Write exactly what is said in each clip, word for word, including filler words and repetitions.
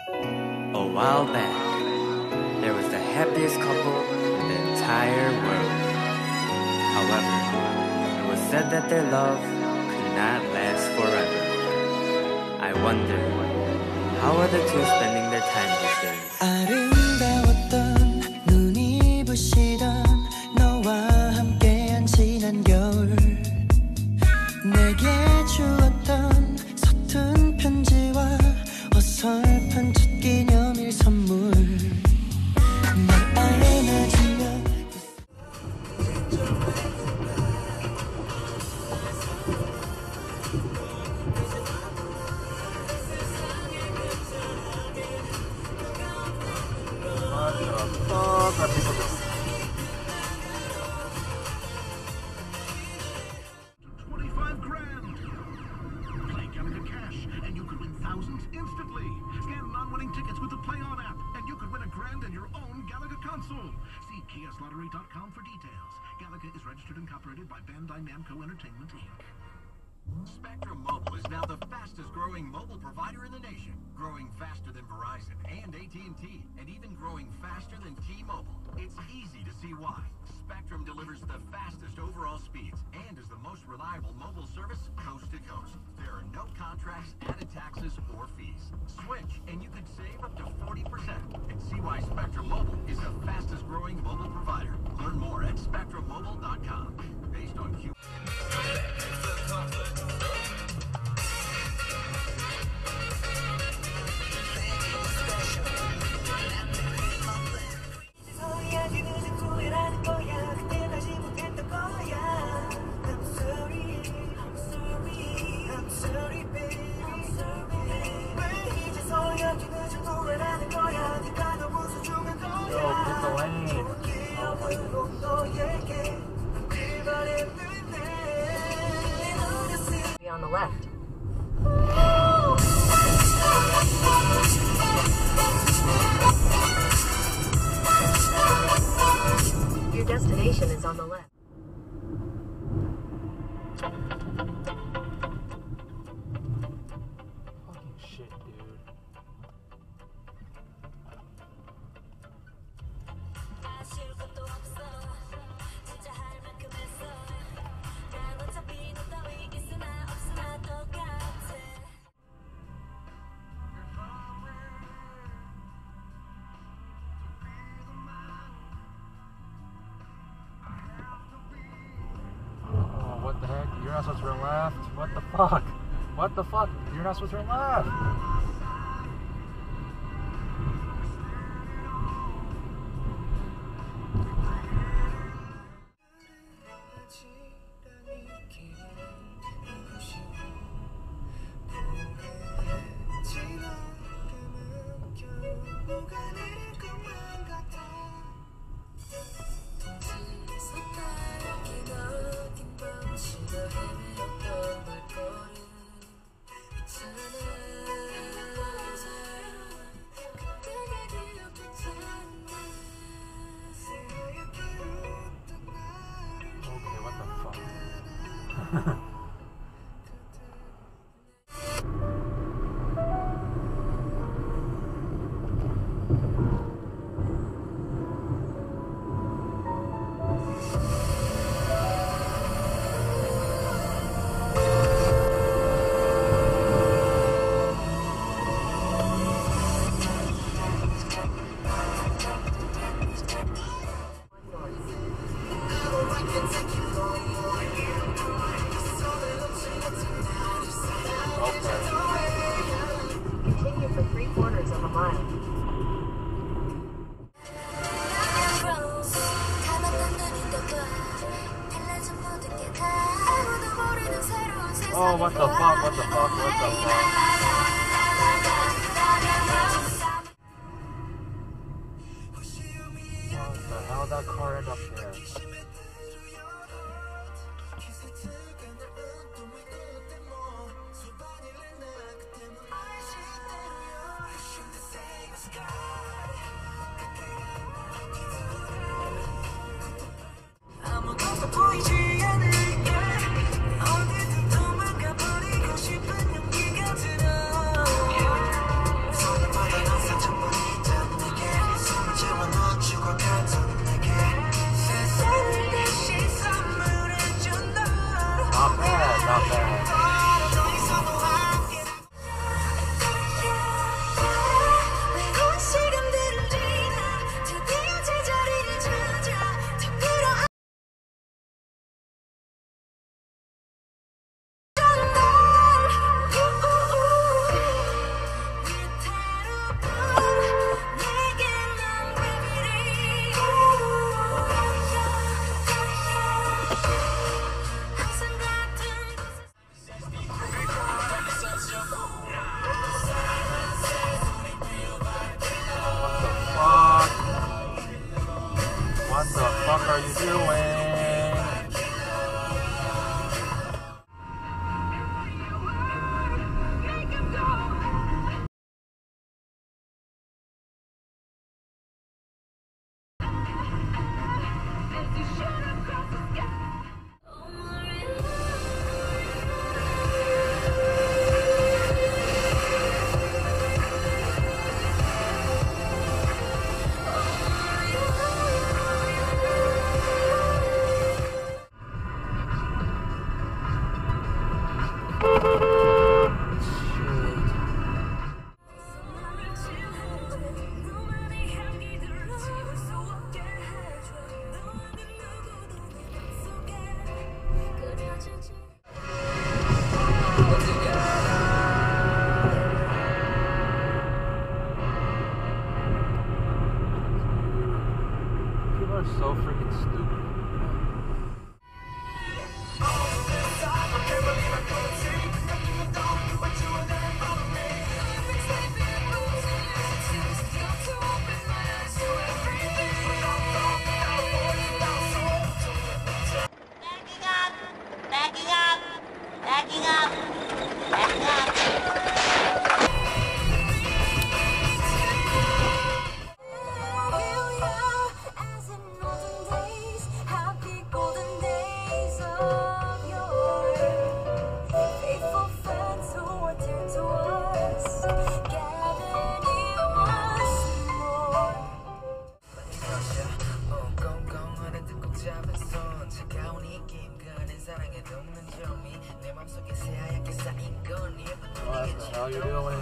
A while back, there was the happiest couple in the entire world. However, it was said that their love could not last forever. I wonder, how are the two spending their time these days? 아름다웠던 눈이 부시던 너와 함께한 지난 겨울 내게 주었던 서툰 편지와 어설픈 첫 기념일 선물 날 안아주며 twenty-five grand! Play Galaga Cash, and you could win thousands instantly. Scan non-winning tickets with the Play On app, and you could win a grand and your own Galaga console. See K S lottery dot com for details. Galaga is registered and copyrighted by Bandai Namco Entertainment, Incorporated. Spectrum Mobile is now the fastest growing mobile provider in the nation, growing faster than Verizon and A T and T, and even growing faster than T-Mobile. It's easy to see why. Spectrum delivers the fastest overall speeds and is the most reliable mobile service coast to coast. There are no contracts, added taxes, or fees. Switch and you could save up to forty percent and see why Spectrum Mobile is the fastest growing mobile provider. Learn more at spectrum mobile dot com. Based on Q. Be on the left. Your destination is on the left. Fucking shit, dude. What the heck? You're not supposed to turn left? What the fuck? What the fuck? You're not supposed to turn left! Continue for three quarters of a mile. Oh, what the fuck, what the fuck, what the fuck? What the hell, that car end up here? are so freaking stupid. Backing up! Backing up! Backing up! As in olden days, happy golden days of yore. Faithful friends who were dear to us, gathered here once more. What the hell you doing?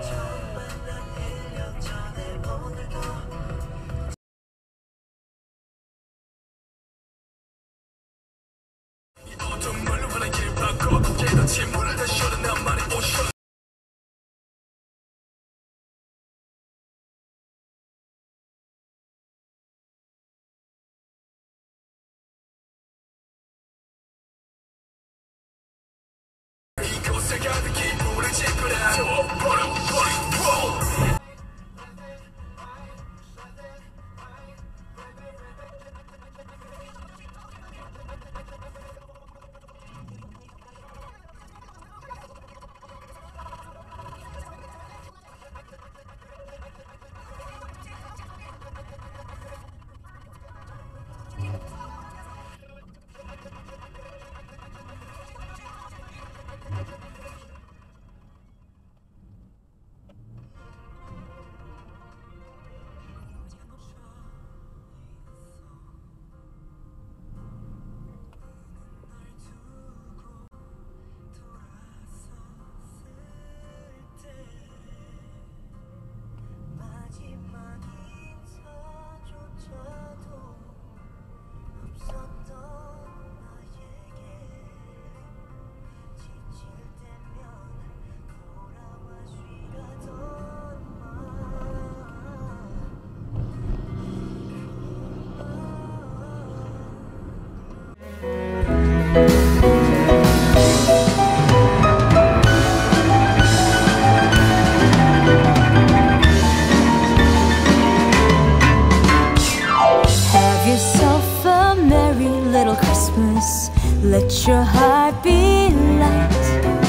Let your heart be light.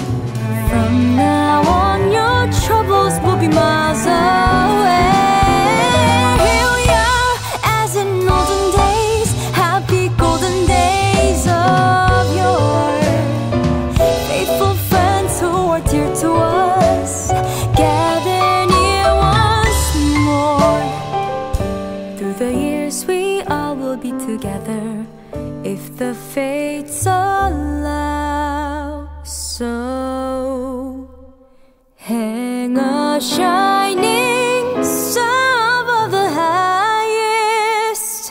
From now on, your troubles will be miles away. Here we are, as in olden days, happy golden days of yore. Faithful friends who are dear to us, gather near once more. Through the years, we all will be together, if the fates allow. So hang a shining star of the highest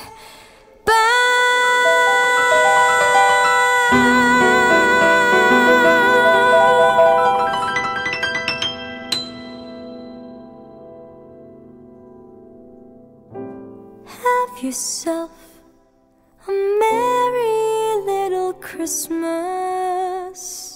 bough. Have yourself a merry little Christmas.